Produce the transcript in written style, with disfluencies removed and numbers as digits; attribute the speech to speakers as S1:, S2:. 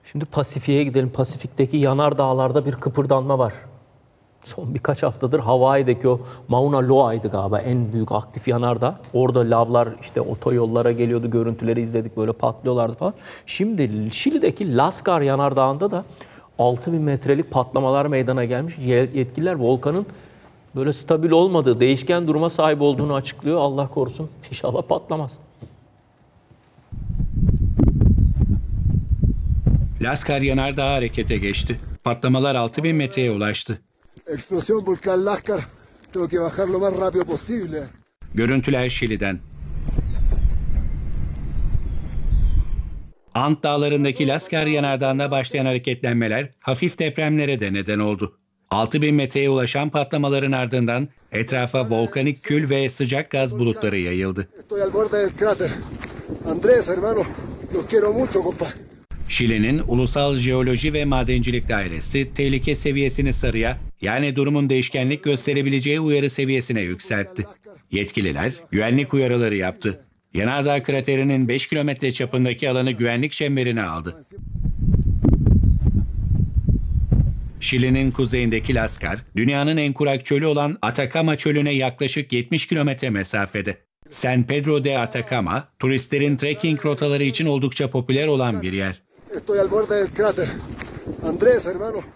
S1: Şimdi Pasifik'e gidelim. Pasifik'teki yanardağlarda bir kıpırdanma var. Son birkaç haftadır Hawaii'deki o Mauna Loa'ydı galiba en büyük aktif yanardağ. Orada lavlar işte otoyollara geliyordu, görüntüleri izledik, böyle patlıyorlardı falan. Şimdi Şili'deki Lascar yanardağında da 6000 metrelik patlamalar meydana gelmiş. Yetkililer volkanın böyle stabil olmadığı, değişken duruma sahip olduğunu açıklıyor. Allah korusun, inşallah patlamaz.
S2: Lascar yanardağı harekete geçti. Patlamalar 6000 metreye ulaştı.
S3: Explosión Volcán Lascar. Tengo que bajar lo más rápido posible.
S2: Görüntüler Şili'den. Ant Dağları'ndaki Lascar yanardağında başlayan hareketlenmeler hafif depremlere de neden oldu. 6000 metreye ulaşan patlamaların ardından etrafa volkanik kül ve sıcak gaz bulutları yayıldı.
S3: Estoy al borde del cráter. Andrés, hermano, los quiero mucho, compa.
S2: Şili'nin Ulusal Jeoloji ve Madencilik Dairesi tehlike seviyesini sarıya, yani durumun değişkenlik gösterebileceği uyarı seviyesine yükseltti. Yetkililer güvenlik uyarıları yaptı. Yanardağ kraterinin 5 kilometre çapındaki alanı güvenlik çemberine aldı. Şili'nin kuzeyindeki Lascar, dünyanın en kurak çölü olan Atacama Çölü'ne yaklaşık 70 kilometre mesafede. San Pedro de Atacama, turistlerin trekking rotaları için oldukça popüler olan bir yer.
S3: Estoy al borde del cráter. Andrés, hermano,